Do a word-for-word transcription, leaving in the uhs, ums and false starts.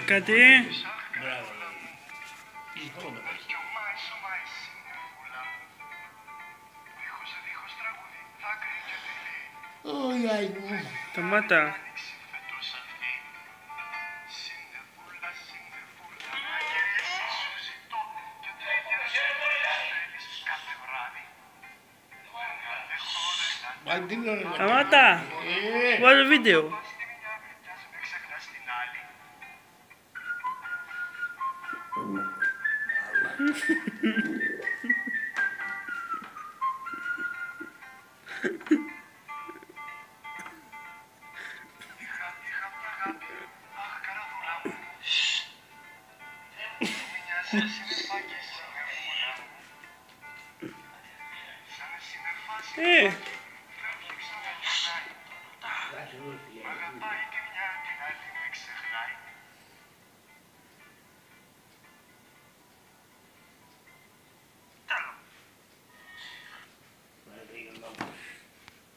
Κάτι. Μπράβο, λέει. Όχι, άι μου. Σταμάτα. Μα τι είναι ρε. Σταμάτα. Ε, Βάζω βίντεο. Ε,